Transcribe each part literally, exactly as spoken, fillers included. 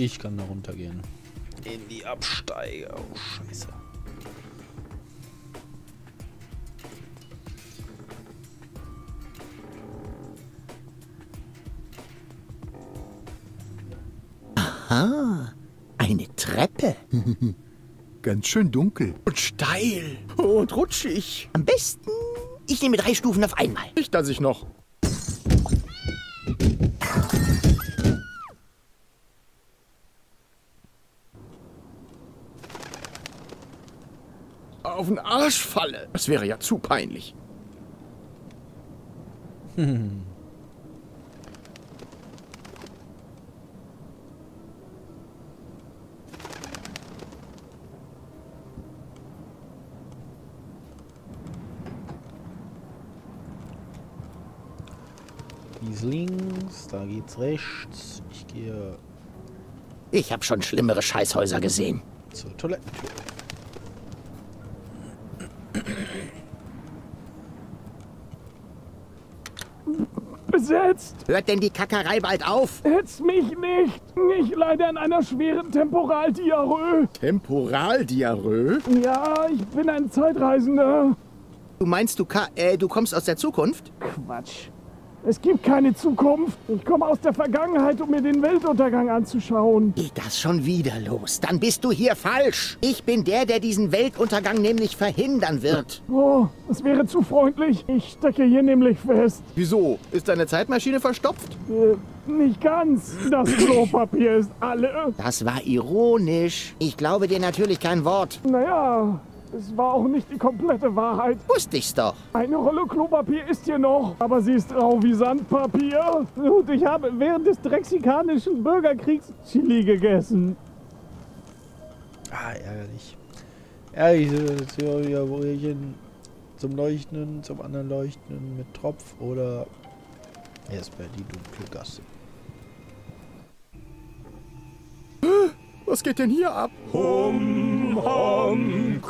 Ich kann da runtergehen. In die Absteige. Oh, scheiße. Aha, eine Treppe. Ganz schön dunkel. Und steil. Und rutschig. Am besten, ich nehme drei Stufen auf einmal. Nicht, dass ich noch... auf den Arsch falle. Das wäre ja zu peinlich. Hm. Dies links, da geht's rechts. Ich gehe Ich habe schon schlimmere Scheißhäuser gesehen. zur Toilettentür. Besetzt! Hört denn die Kackerei bald auf? Hetz mich nicht! Ich leide an einer schweren Temporaldiarrhoe. Temporaldiarrhoe? Ja, ich bin ein Zeitreisender. Du meinst, du, ka äh, du kommst aus der Zukunft? Quatsch. Es gibt keine Zukunft. Ich komme aus der Vergangenheit, um mir den Weltuntergang anzuschauen. Geht das schon wieder los? Dann bist du hier falsch. Ich bin der, der diesen Weltuntergang nämlich verhindern wird. Oh, das wäre zu freundlich. Ich stecke hier nämlich fest. Wieso? Ist deine Zeitmaschine verstopft? Äh, nicht ganz. Das Klopapier ist alle. Das war ironisch. Ich glaube dir natürlich kein Wort. Naja, es war auch nicht die komplette Wahrheit. Wusste ich's doch. Eine Rolle Klopapier ist hier noch, aber sie ist rau wie Sandpapier. Und ich habe während des drexikanischen Bürgerkriegs Chili gegessen. Ah, ärgerlich. Ärgerlich, das hier wieder Brötchen zum Leuchten, zum anderen Leuchten mit Tropf oder erstmal die dunkle Gasse. Was geht denn hier ab? Hum, hum,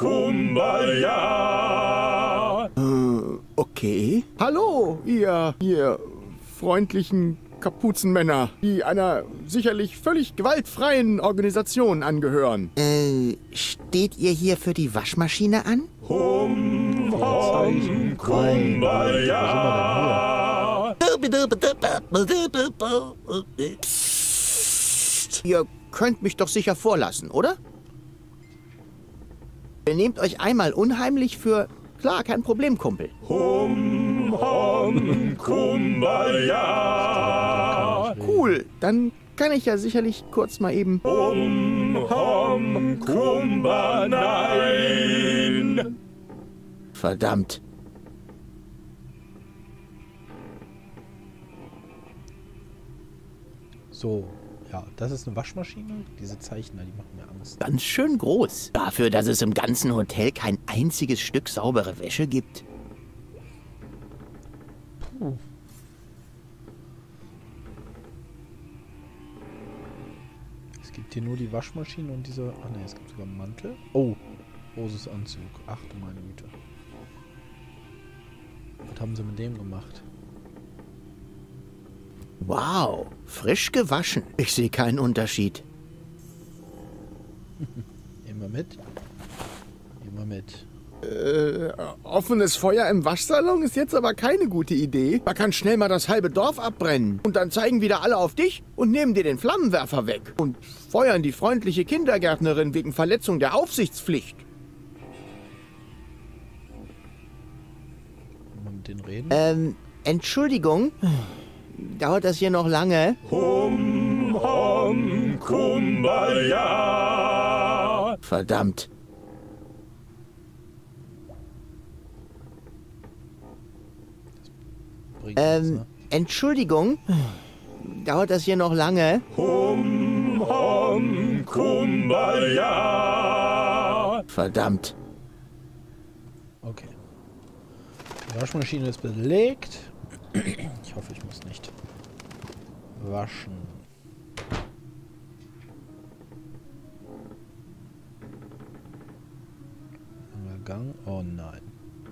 kumbaya. Äh, okay. Hallo, ihr, ihr freundlichen Kapuzenmänner, die einer sicherlich völlig gewaltfreien Organisation angehören. Äh, steht ihr hier für die Waschmaschine an? Hum, hum, kumbaya. Psst. Ihr könnt mich doch sicher vorlassen, oder? Ihr nehmt euch einmal unheimlich für... Klar, kein Problem, Kumpel. Hum, hum, kumbaya. Cool, dann kann ich ja sicherlich kurz mal eben... Hum, hum, kumba, nein. Verdammt. So, ja, das ist eine Waschmaschine. Diese Zeichner, die machen mir Angst. Ganz schön groß. Dafür, dass es im ganzen Hotel kein einziges Stück saubere Wäsche gibt. Puh. Es gibt hier nur die Waschmaschine und diese... Ach ne, es gibt sogar einen Mantel. Oh, großes Anzug. Ach du meine Güte. Was haben sie mit dem gemacht? Wow, frisch gewaschen. Ich sehe keinen Unterschied. Immer mit. Immer mit. Äh, offenes Feuer im Waschsalon ist jetzt aber keine gute Idee. Man kann schnell mal das halbe Dorf abbrennen. Und dann zeigen wieder alle auf dich und nehmen dir den Flammenwerfer weg. Und feuern die freundliche Kindergärtnerin wegen Verletzung der Aufsichtspflicht. Mal mit denen reden. Ähm, Entschuldigung. Dauert das hier noch lange? Hum, hum, kumbaya. Verdammt. Bringt nichts, Ähm, ne? Entschuldigung. Dauert das hier noch lange? Hum, hum, kumbaya. Verdammt. Okay. Die Waschmaschine ist belegt. Ich hoffe, ich muss nicht waschen. Langer Gang. Oh nein.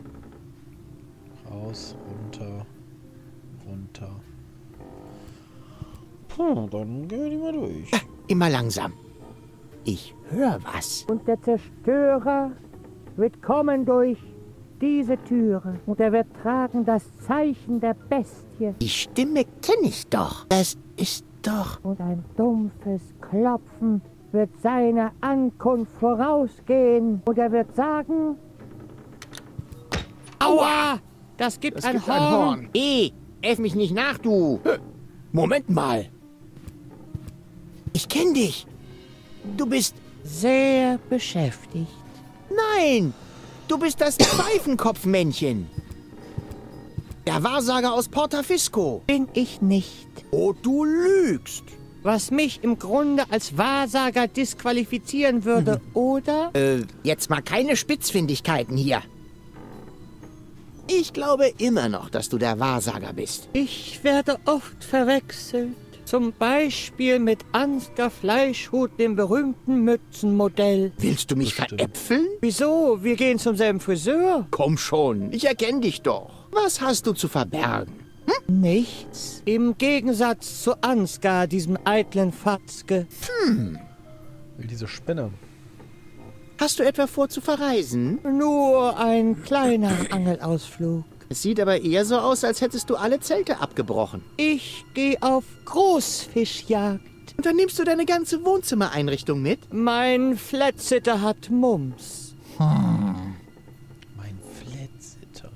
Raus, runter, runter. Puh, dann gehen wir die mal durch. Immer langsam. Ich höre was. Und der Zerstörer wird kommen durch diese Türe. Und er wird tragen das Zeichen der Bestie. Die Stimme kenne ich doch. Das ist doch... Und ein dumpfes Klopfen wird seiner Ankunft vorausgehen. Und er wird sagen... Aua! Das gibt, Das ein, gibt Horn. ein Horn. Eh, elf mich nicht nach, du. Moment mal. Ich kenne dich. Du bist... Sehr beschäftigt. Nein, du bist das Pfeifenkopfmännchen. Der Wahrsager aus Portafisco. Bin ich nicht. Oh, du lügst. Was mich im Grunde als Wahrsager disqualifizieren würde, Mhm. oder? Äh, jetzt mal keine Spitzfindigkeiten hier. Ich glaube immer noch, dass du der Wahrsager bist. Ich werde oft verwechselt. Zum Beispiel mit Ansgar Fleischhut, dem berühmten Mützenmodell. Willst du mich veräpfeln? Wieso? Wir gehen zum selben Friseur. Komm schon, ich erkenne dich doch. Was hast du zu verbergen? Nichts. Im Gegensatz zu Ansgar, diesem eitlen Fatzke. Will diese Spinne. Hast du etwa vor zu verreisen? Nur ein kleiner Angelausflug. Es sieht aber eher so aus, als hättest du alle Zelte abgebrochen. Ich gehe auf Großfischjagd. Und dann nimmst du deine ganze Wohnzimmereinrichtung mit? Mein Flatsitter hat Mumps. Mein Flatsitter.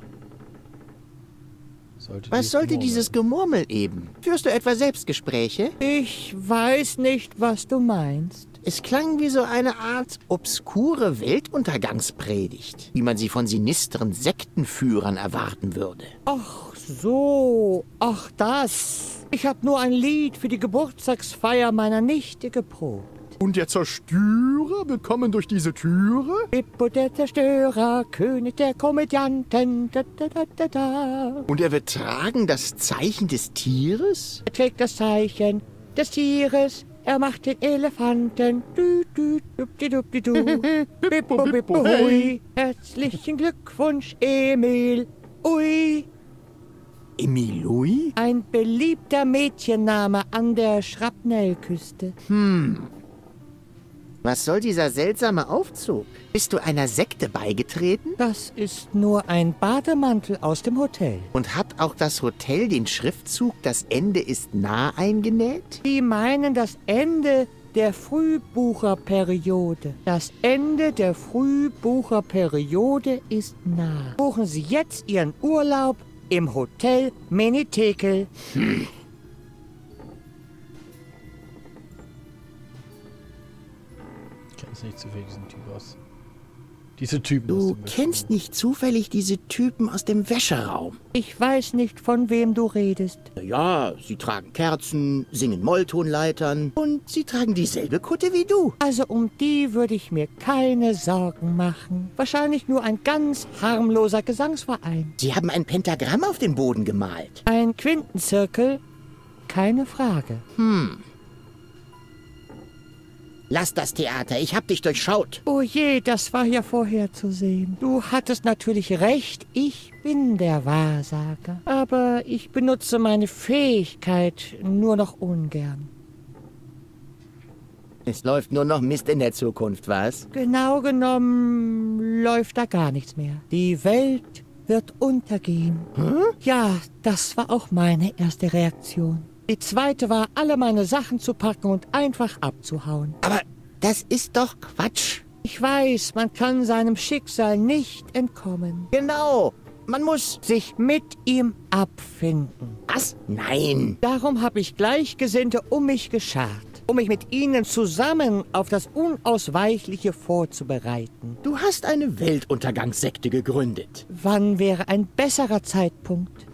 Sollte Was dies sollte murmeln. dieses Gemurmel eben? Führst du etwa Selbstgespräche? Ich weiß nicht, was du meinst. Es klang wie so eine Art obskure Weltuntergangspredigt, wie man sie von sinisteren Sektenführern erwarten würde. Ach so, ach das. Ich habe nur ein Lied für die Geburtstagsfeier meiner Nichte geprobt. Und der Zerstörer wird kommen durch diese Türe? Bippo der Zerstörer, König der Komödianten. Da, da, da, da, da. Und er wird tragen das Zeichen des Tieres? Er trägt das Zeichen des Tieres. Er macht den Elefanten. Du, du, dupdi, dupdi, du. Bippo, bippo, hui. Herzlichen Glückwunsch, Emil. Ui. Emilui? Ein beliebter Mädchenname an der Schrapnellküste. Was soll dieser seltsame Aufzug? Bist du einer Sekte beigetreten? Das ist nur ein Bademantel aus dem Hotel. Und hat auch das Hotel den Schriftzug "Das Ende ist nah" eingenäht? Die meinen das Ende der Frühbucherperiode. Das Ende der Frühbucherperiode ist nah. Buchen Sie jetzt Ihren Urlaub im Hotel Menitekel. Ich kenne es nicht zufällig, diesen Typ aus. Diese Typen aus Du dem kennst nicht zufällig diese Typen aus dem Wäscheraum. Ich weiß nicht, von wem du redest. Ja, sie tragen Kerzen, singen Molltonleitern und sie tragen dieselbe Kutte wie du. Also um die würde ich mir keine Sorgen machen. Wahrscheinlich nur ein ganz harmloser Gesangsverein. Sie haben ein Pentagramm auf den Boden gemalt. Ein Quintenzirkel? Keine Frage. Lass das Theater, ich hab dich durchschaut. Oh je, das war ja vorherzusehen. Du hattest natürlich recht, ich bin der Wahrsager. Aber ich benutze meine Fähigkeit nur noch ungern. Es läuft nur noch Mist in der Zukunft, was? Genau genommen läuft da gar nichts mehr. Die Welt wird untergehen. Ja, das war auch meine erste Reaktion. Die zweite war, alle meine Sachen zu packen und einfach abzuhauen. Aber das ist doch Quatsch. Ich weiß, man kann seinem Schicksal nicht entkommen. Genau, man muss... Sich mit ihm abfinden. Was? Nein. Darum habe ich Gleichgesinnte um mich geschart, um mich mit ihnen zusammen auf das Unausweichliche vorzubereiten. Du hast eine Weltuntergangssekte gegründet. Wann wäre ein besserer Zeitpunkt?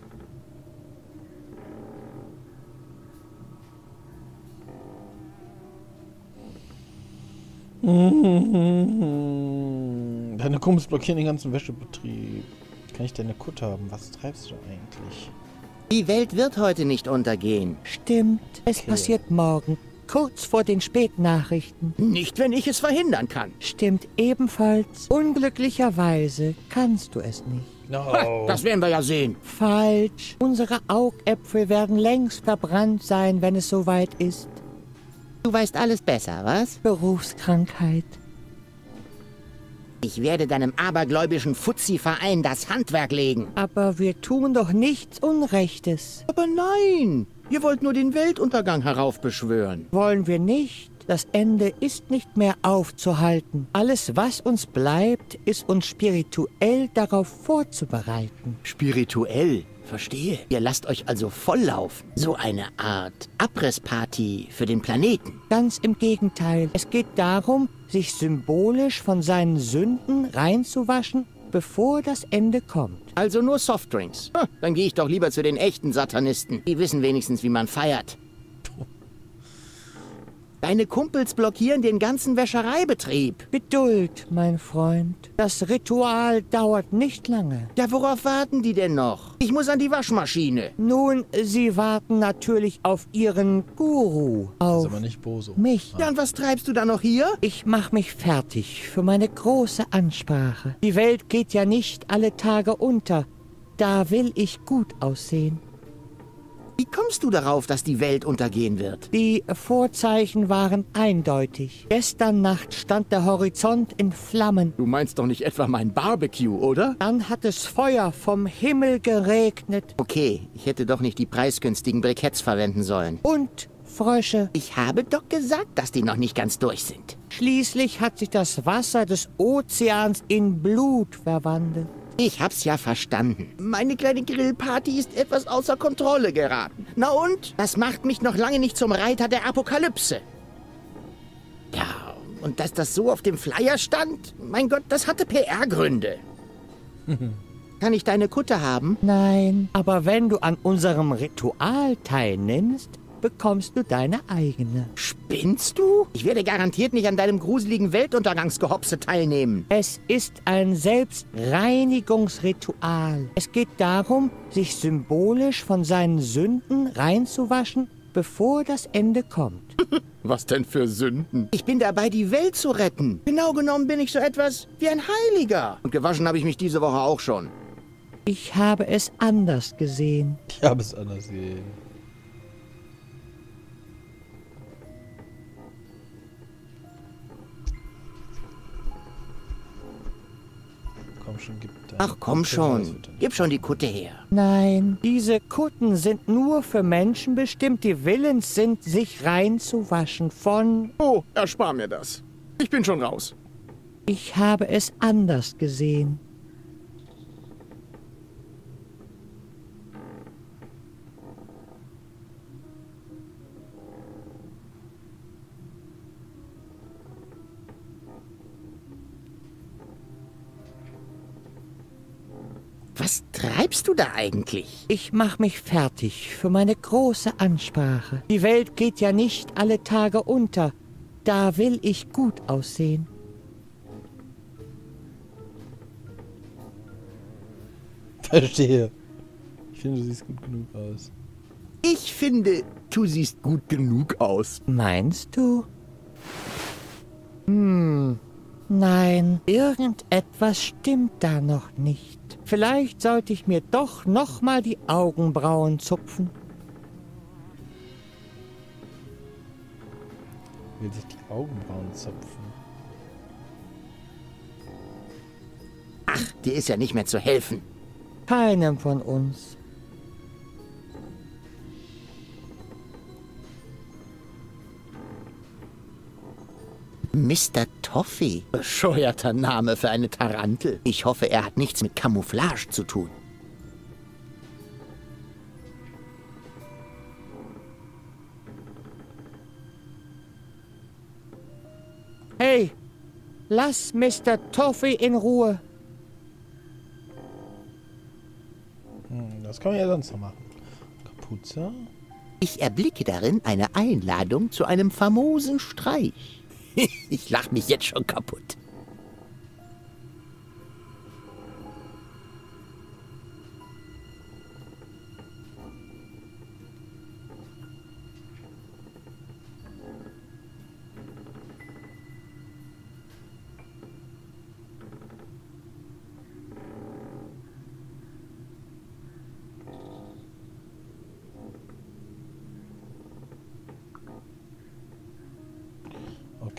Deine Kumpels blockieren den ganzen Wäschebetrieb. Kann ich deine Kutte haben? Was treibst du eigentlich? Die Welt wird heute nicht untergehen. Stimmt, es Okay. passiert morgen, kurz vor den Spätnachrichten. Nicht, wenn ich es verhindern kann. Stimmt ebenfalls. Unglücklicherweise kannst du es nicht. No. Das werden wir ja sehen. Falsch. Unsere Augäpfel werden längst verbrannt sein, wenn es soweit ist. Du weißt alles besser, was? Berufskrankheit. Ich werde deinem abergläubischen Fuzzi-Verein das Handwerk legen. Aber wir tun doch nichts Unrechtes. Aber nein, ihr wollt nur den Weltuntergang heraufbeschwören. Wollen wir nicht. Das Ende ist nicht mehr aufzuhalten. Alles, was uns bleibt, ist uns spirituell darauf vorzubereiten. Spirituell? Verstehe. Ihr lasst euch also volllaufen. So eine Art Abrissparty für den Planeten. Ganz im Gegenteil. Es geht darum, sich symbolisch von seinen Sünden reinzuwaschen, bevor das Ende kommt. Also nur Softdrinks. Hm, dann gehe ich doch lieber zu den echten Satanisten. Die wissen wenigstens, wie man feiert. Deine Kumpels blockieren den ganzen Wäschereibetrieb. Geduld, mein Freund. Das Ritual dauert nicht lange. Ja, worauf warten die denn noch? Ich muss an die Waschmaschine. Nun, sie warten natürlich auf ihren Guru. Auf Ist aber nicht Boso. mich. Ja, und was treibst du da noch hier? Ich mach mich fertig für meine große Ansprache. Die Welt geht ja nicht alle Tage unter. Da will ich gut aussehen. Wie kommst du darauf, dass die Welt untergehen wird? Die Vorzeichen waren eindeutig. Gestern Nacht stand der Horizont in Flammen. Du meinst doch nicht etwa mein Barbecue, oder? Dann hat es Feuer vom Himmel geregnet. Okay, ich hätte doch nicht die preisgünstigen Briketts verwenden sollen. Und Frösche. Ich habe doch gesagt, dass die noch nicht ganz durch sind. Schließlich hat sich das Wasser des Ozeans in Blut verwandelt. Ich hab's ja verstanden. Meine kleine Grillparty ist etwas außer Kontrolle geraten. Na und? Das macht mich noch lange nicht zum Reiter der Apokalypse. Ja, und dass das so auf dem Flyer stand? Mein Gott, das hatte P R-Gründe. Kann ich deine Kutte haben? Nein, aber wenn du an unserem Ritual teilnimmst, bekommst du deine eigene. Spinnst du? Ich werde garantiert nicht an deinem gruseligen Weltuntergangsgehopse teilnehmen. Es ist ein Selbstreinigungsritual. Es geht darum, sich symbolisch von seinen Sünden reinzuwaschen, bevor das Ende kommt. Was denn für Sünden? Ich bin dabei, die Welt zu retten. Genau genommen bin ich so etwas wie ein Heiliger. Und gewaschen habe ich mich diese Woche auch schon. Ich habe es anders gesehen. Ich habe es anders gesehen. Komm schon, gib deine Ach komm Kutte raus, schon, wird dann- gib schon die Kutte her. Nein, diese Kutten sind nur für Menschen bestimmt, die willens sind, sich reinzuwaschen von... Oh, erspar mir das. Ich bin schon raus. Ich habe es anders gesehen. Was treibst du da eigentlich? Ich mach mich fertig für meine große Ansprache. Die Welt geht ja nicht alle Tage unter. Da will ich gut aussehen. Verstehe. Ich finde, du siehst gut genug aus. Ich finde, du siehst gut genug aus. Meinst du? Hm, nein, irgendetwas stimmt da noch nicht. Vielleicht sollte ich mir doch noch mal die Augenbrauen zupfen. Will sich die Augenbrauen zupfen. Ach, dir ist ja nicht mehr zu helfen. Keinem von uns. Mister Toffee. Bescheuerter Name für eine Tarantel. Ich hoffe, er hat nichts mit Camouflage zu tun. Hey, lass Mister Toffee in Ruhe. Hm, das kann man ja sonst noch machen. Kapuze? Ich erblicke darin eine Einladung zu einem famosen Streich. Ich lach mich jetzt schon kaputt.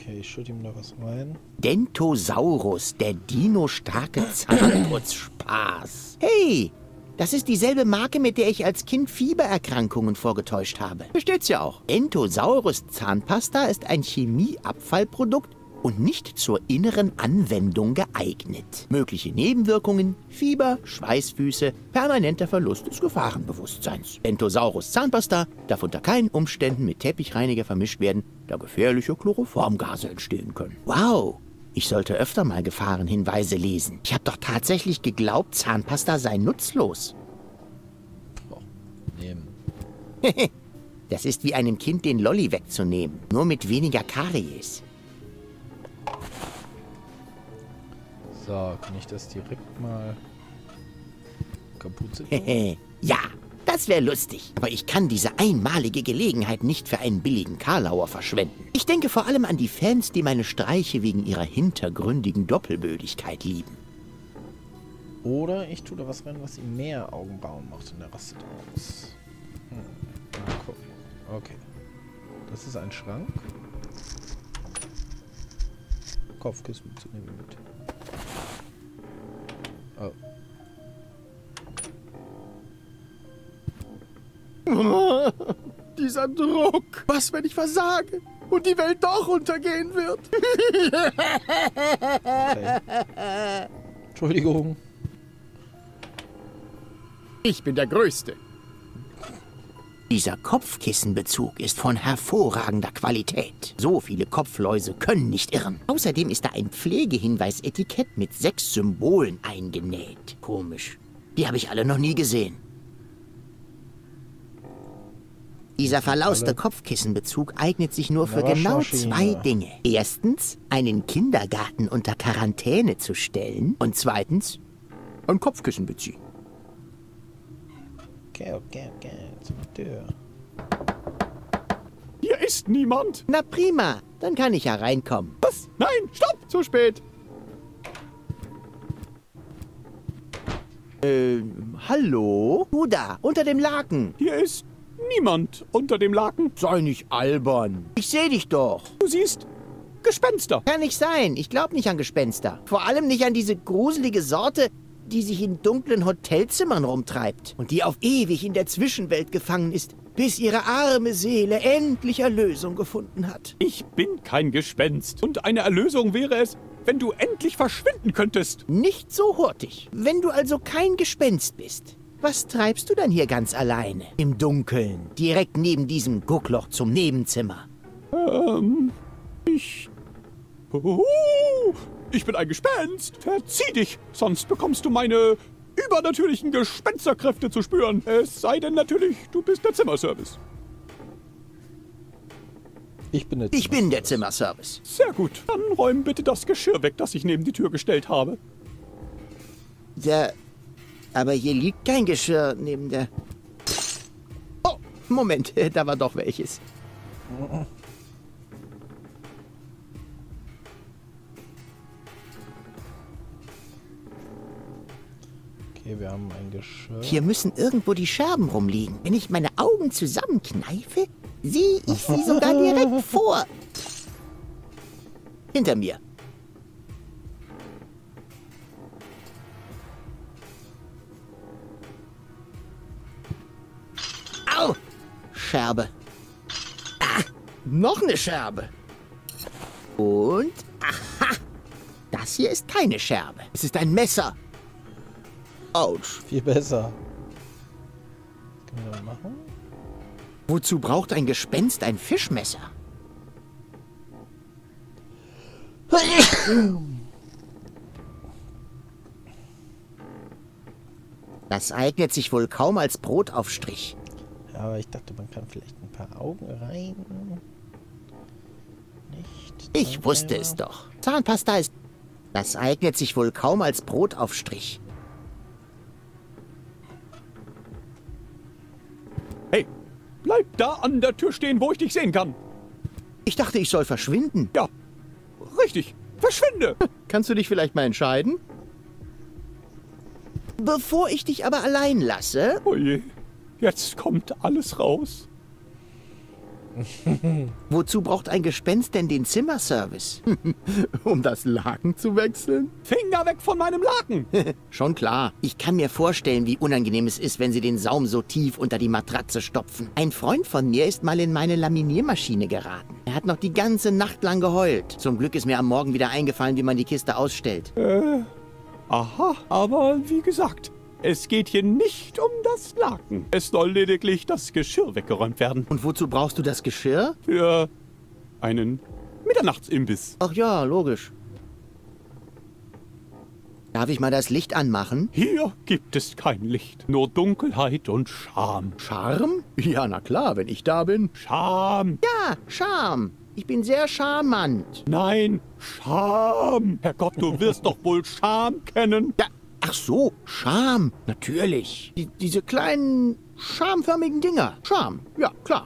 Okay, ich schütte ihm da was rein. Dentosaurus, der Dino-starke Zahnputzspaß. Hey, das ist dieselbe Marke, mit der ich als Kind Fiebererkrankungen vorgetäuscht habe. Versteht's ja auch. Dentosaurus Zahnpasta ist ein Chemieabfallprodukt und nicht zur inneren Anwendung geeignet. Mögliche Nebenwirkungen: Fieber, Schweißfüße, permanenter Verlust des Gefahrenbewusstseins. Dentosaurus Zahnpasta darf unter keinen Umständen mit Teppichreiniger vermischt werden, da gefährliche Chloroformgase entstehen können. Wow, ich sollte öfter mal Gefahrenhinweise lesen. Ich habe doch tatsächlich geglaubt, Zahnpasta sei nutzlos. Oh, nehmen. Das ist wie einem Kind den Lolli wegzunehmen, nur mit weniger Karies. So, kann ich das direkt mal kaputt setzen? Ja, das wäre lustig. Aber ich kann diese einmalige Gelegenheit nicht für einen billigen Karlauer verschwenden. Ich denke vor allem an die Fans, die meine Streiche wegen ihrer hintergründigen Doppelbödigkeit lieben. Oder ich tue da was rein, was ihm mehr Augenbrauen macht und der rastet aus. Hm. Mal gucken. Okay. Das ist ein Schrank. Kopfkissen zu nehmen mit. Oh. Dieser Druck. Was, wenn ich versage und die Welt doch untergehen wird? Okay. Entschuldigung. Ich bin der Größte. Dieser Kopfkissenbezug ist von hervorragender Qualität. So viele Kopfläuse können nicht irren. Außerdem ist da ein Pflegehinweis-Etikett mit sechs Symbolen eingenäht. Komisch. Die habe ich alle noch nie gesehen. Dieser verlauste Kopfkissenbezug eignet sich nur für Na, genau Schoschina. zwei Dinge. Erstens, einen Kindergarten unter Quarantäne zu stellen. Und zweitens, ein Kopfkissen beziehen. Okay, okay, okay. Zur Tür. Hier ist niemand. Na prima, dann kann ich ja reinkommen. Was? Nein, stopp! Zu spät. Äh, hallo? Du da, unter dem Laken. Hier ist niemand unter dem Laken. Sei nicht albern. Ich sehe dich doch. Du siehst Gespenster. Kann nicht sein. Ich glaube nicht an Gespenster. Vor allem nicht an diese gruselige Sorte, die sich in dunklen Hotelzimmern rumtreibt und die auf ewig in der Zwischenwelt gefangen ist, bis ihre arme Seele endlich Erlösung gefunden hat. Ich bin kein Gespenst. Und eine Erlösung wäre es, wenn du endlich verschwinden könntest. Nicht so hurtig. Wenn du also kein Gespenst bist, was treibst du dann hier ganz alleine? Im Dunkeln, direkt neben diesem Guckloch zum Nebenzimmer. Ähm, ich... Oh, ich bin ein Gespenst. Verzieh dich, sonst bekommst du meine übernatürlichen Gespensterkräfte zu spüren. Es sei denn natürlich, du bist der Zimmerservice. Ich bin der Ich bin der Zimmerservice. Sehr gut. Dann räum bitte das Geschirr weg, das ich neben die Tür gestellt habe. Der... Aber hier liegt kein Geschirr neben der... Oh, Moment, da war doch welches. Okay, wir haben ein Geschirr. Hier müssen irgendwo die Scherben rumliegen. Wenn ich meine Augen zusammenkneife, sehe ich sie sogar direkt vor. Hinter mir. Au! Scherbe. Ah, noch eine Scherbe. Und, aha, das hier ist keine Scherbe. Es ist ein Messer. Autsch. Viel besser. Was können wir da machen? Wozu braucht ein Gespenst ein Fischmesser? Das eignet sich wohl kaum als Brotaufstrich. Ja, aber ich dachte, man kann vielleicht ein paar Augen rein. Nicht. Ich wusste es doch. Zahnpasta ist... Das eignet sich wohl kaum als Brotaufstrich. Hey, bleib da an der Tür stehen, wo ich dich sehen kann. Ich dachte, ich soll verschwinden. Ja, richtig. Verschwinde! Kannst du dich vielleicht mal entscheiden? Bevor ich dich aber allein lasse... Oje, jetzt kommt alles raus. Wozu braucht ein Gespenst denn den Zimmerservice? Um das Laken zu wechseln? Finger weg von meinem Laken! Schon klar. Ich kann mir vorstellen, wie unangenehm es ist, wenn sie den Saum so tief unter die Matratze stopfen. Ein Freund von mir ist mal in meine Laminiermaschine geraten. Er hat noch die ganze Nacht lang geheult. Zum Glück ist mir am Morgen wieder eingefallen, wie man die Kiste ausstellt. Äh, aha, aber wie gesagt, es geht hier nicht um das Laken. Es soll lediglich das Geschirr weggeräumt werden. Und wozu brauchst du das Geschirr? Für einen Mitternachtsimbiss. Ach ja, logisch. Darf ich mal das Licht anmachen? Hier gibt es kein Licht, nur Dunkelheit und Scham. Charme? Ja, na klar, wenn ich da bin. Scham! Ja, Charme. Ich bin sehr charmant. Nein, Scham! Herrgott, du wirst doch wohl Scham kennen. Ja, ach so, Scham. Natürlich. Die, diese kleinen, schamförmigen Dinger. Scham, ja, klar.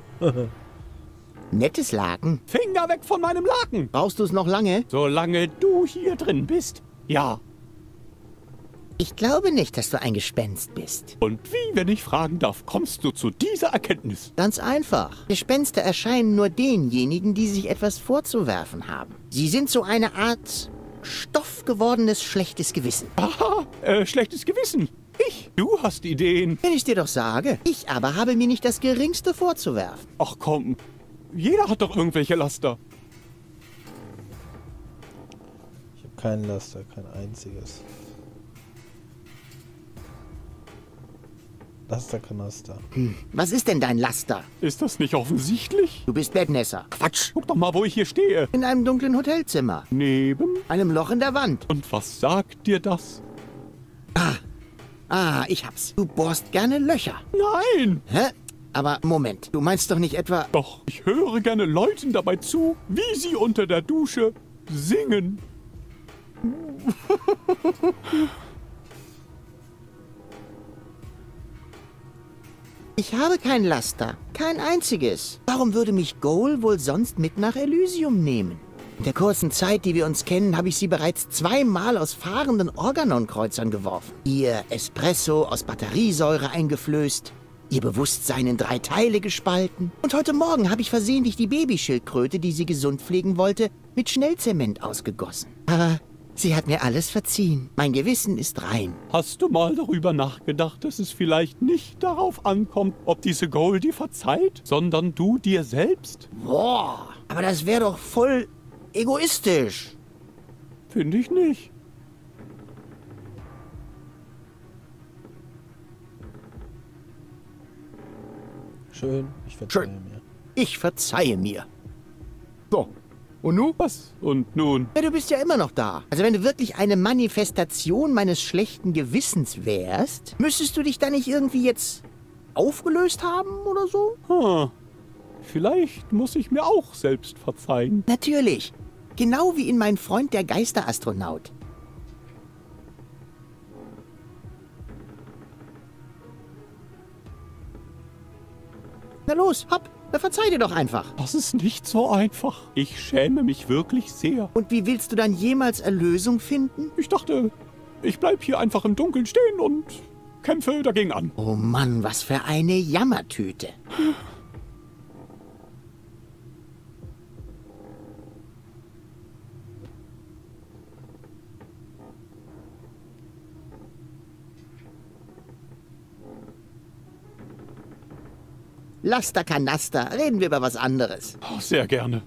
Nettes Laken. Finger weg von meinem Laken! Brauchst du es noch lange? Solange du hier drin bist, ja. Ich glaube nicht, dass du ein Gespenst bist. Und wie, wenn ich fragen darf, kommst du zu dieser Erkenntnis? Ganz einfach. Gespenster erscheinen nur denjenigen, die sich etwas vorzuwerfen haben. Sie sind so eine Art stoffgewordenes schlechtes Gewissen. Aha, äh, schlechtes Gewissen. Ich? Du hast Ideen. Wenn ich dir doch sage. Ich aber habe mir nicht das Geringste vorzuwerfen. Ach komm, jeder hat doch irgendwelche Laster. Ich habe kein Laster, kein einziges. Lasterkanaster. Hm. Was ist denn dein Laster? Ist das nicht offensichtlich? Du bist Bettnässer. Quatsch. Guck doch mal, wo ich hier stehe. In einem dunklen Hotelzimmer. Neben? Einem Loch in der Wand. Und was sagt dir das? Ah, ich hab's. Du bohrst gerne Löcher. Nein! Hä? Aber Moment, du meinst doch nicht etwa... Doch, ich höre gerne Leuten dabei zu, wie sie unter der Dusche singen. Ich habe kein Laster. Kein einziges. Warum würde mich Goal wohl sonst mit nach Elysium nehmen? In der kurzen Zeit, die wir uns kennen, habe ich sie bereits zweimal aus fahrenden Organon-Kreuzern geworfen. Ihr Espresso aus Batteriesäure eingeflößt, ihr Bewusstsein in drei Teile gespalten. Und heute Morgen habe ich versehentlich die Babyschildkröte, die sie gesund pflegen wollte, mit Schnellzement ausgegossen. Aber sie hat mir alles verziehen. Mein Gewissen ist rein. Hast du mal darüber nachgedacht, dass es vielleicht nicht darauf ankommt, ob diese Goal dir verzeiht, sondern du dir selbst? Boah, aber das wäre doch voll egoistisch. Finde ich nicht. Schön, ich verzeihe Schön. mir. Ich verzeihe mir. So, und nu? Was? Und nun? Ja, du bist ja immer noch da. Also wenn du wirklich eine Manifestation meines schlechten Gewissens wärst, müsstest du dich da nicht irgendwie jetzt aufgelöst haben oder so? Hm. Vielleicht muss ich mir auch selbst verzeihen. Natürlich. Genau wie in Mein Freund der Geisterastronaut. Na los, hopp, na verzeih dir doch einfach. Das ist nicht so einfach. Ich schäme mich wirklich sehr. Und wie willst du dann jemals Erlösung finden? Ich dachte, ich bleib hier einfach im Dunkeln stehen und kämpfe dagegen an. Oh Mann, was für eine Jammertüte. Lasterkanaster, reden wir über was anderes. Oh, sehr gerne.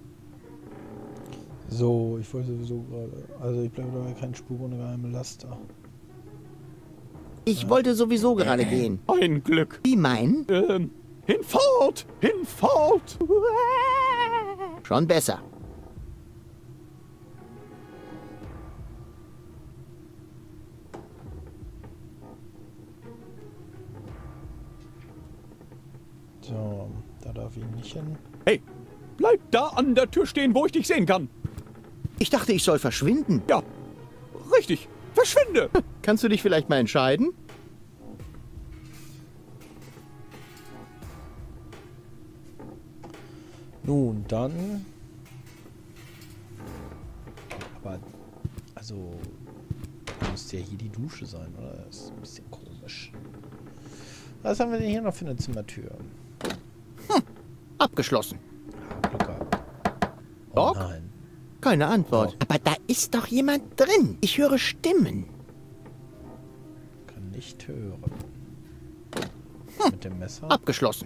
So, ich wollte sowieso gerade. Also ich bleibe dabei, kein Spuk ohne geheime Laster. Ich wollte sowieso gerade gehen. Ein Glück. Wie mein? Ähm, hinfort! Hinfort! Schon besser. So, da darf ich nicht hin. Hey, bleib da an der Tür stehen, wo ich dich sehen kann. Ich dachte, ich soll verschwinden. Ja, richtig. Verschwinde! Kannst du dich vielleicht mal entscheiden? Nun, dann... Aber, also... Müsste ja hier die Dusche sein, oder? Das ist ein bisschen komisch. Was haben wir denn hier noch für eine Zimmertür? Abgeschlossen. Glück gehabt. Oh Doc? nein. Keine Antwort. Aber da ist doch jemand drin. Ich höre Stimmen. Kann nicht hören. Mit dem Messer? Abgeschlossen.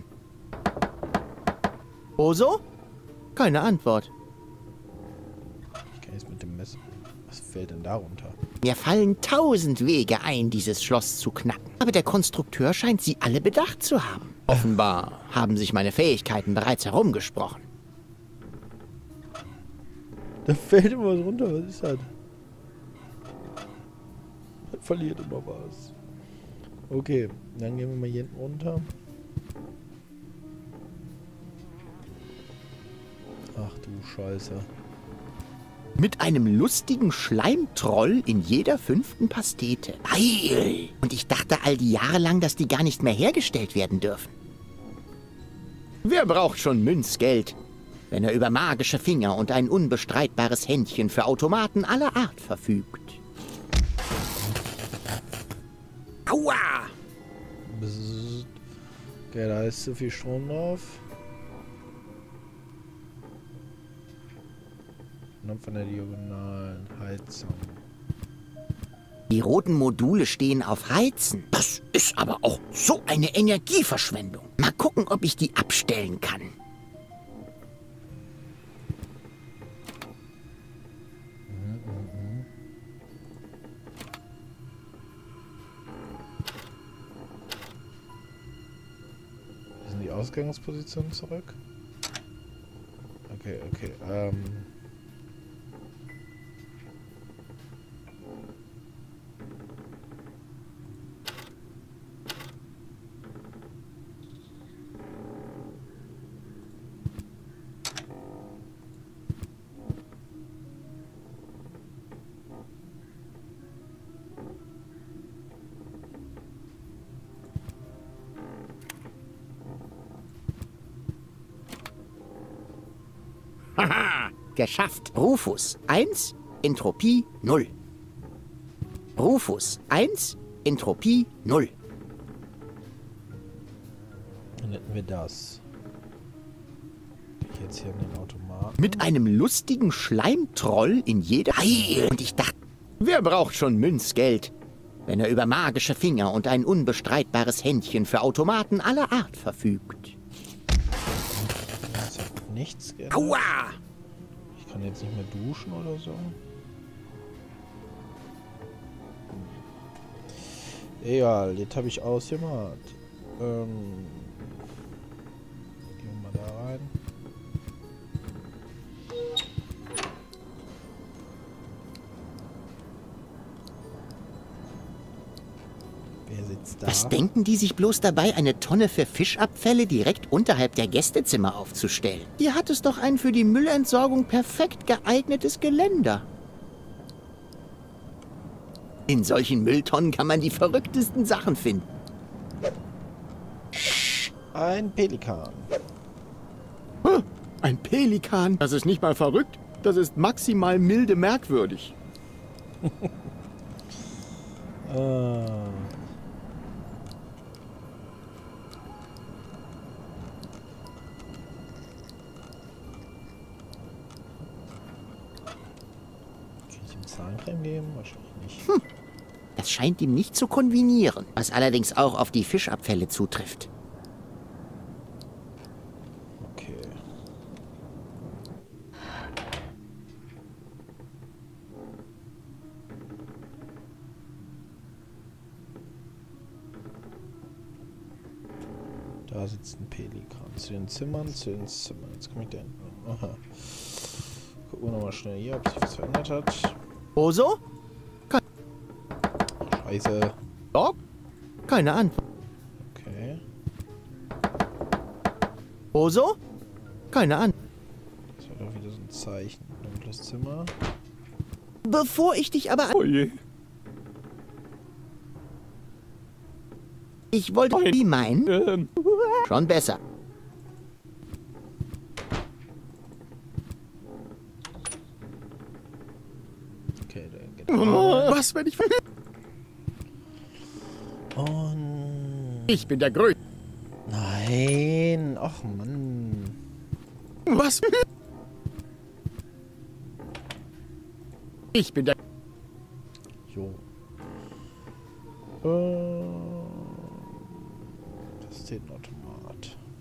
Oso? Keine Antwort. Ich kann jetzt mit dem Messer. Was fällt denn da runter? Mir fallen tausend Wege ein, dieses Schloss zu knacken. Aber der Konstrukteur scheint sie alle bedacht zu haben. Offenbar haben sich meine Fähigkeiten bereits herumgesprochen. Da fällt immer was runter. Was ist das? Man verliert immer was. Okay, dann gehen wir mal hier hinten runter. Ach du Scheiße. Mit einem lustigen Schleimtroll in jeder fünften Pastete. Heil! Und ich dachte all die Jahre lang, dass die gar nicht mehr hergestellt werden dürfen. Wer braucht schon Münzgeld, wenn er über magische Finger und ein unbestreitbares Händchen für Automaten aller Art verfügt? Aua! Bzzzt. Okay, da ist zu viel Strom drauf. Und von der diagonalen Heizung. Die roten Module stehen auf Heizen. Das ist aber auch so eine Energieverschwendung. Mal gucken, ob ich die abstellen kann. Wie sind die Ausgangspositionen zurück? Okay, okay. Ähm. Haha, geschafft. Rufus eins, Entropie null. Rufus eins, Entropie null. Dann hätten wir das. Ich jetzt hier einen Automaten. Mit einem lustigen Schleimtroll in jeder... Heil! Und ich dachte, wer braucht schon Münzgeld, wenn er über magische Finger und ein unbestreitbares Händchen für Automaten aller Art verfügt? Das hat nichts geändert. Aua! Ich kann jetzt nicht mehr duschen oder so. Egal, jetzt habe ich ausgemacht. Ähm, gehen wir mal da rein. Wer sitzt da? Was denken die sich bloß dabei, eine Tonne für Fischabfälle direkt unterhalb der Gästezimmer aufzustellen? Hier hat es doch ein für die Müllentsorgung perfekt geeignetes Geländer. In solchen Mülltonnen kann man die verrücktesten Sachen finden. Ein Pelikan. Huh, ein Pelikan. Das ist nicht mal verrückt. Das ist maximal milde merkwürdig. äh. Zahncreme geben? Wahrscheinlich nicht. Hm. Das scheint ihm nicht zu konvenieren, was allerdings auch auf die Fischabfälle zutrifft. Okay. Da sitzt ein Pelikan. Zu den Zimmern, zu den Zimmern. Jetzt komme ich da hinten. Aha. Gucken wir nochmal schnell hier, ob sich was verändert hat. Oso? Scheiße. Doc? Keine Antwort. Okay. Oso? Keine Antwort. Das war doch wieder so ein Zeichen. Dunkles Zimmer. Bevor ich dich aber... Oh je. Ich wollte Nein. die meinen. Ähm, Schon besser. Okay, dann geht Was, wenn ich... Und... Ich bin der Größte. Nein. Ach, Mann. Was? Ich bin der... Jo. Äh, das ist ein Automat.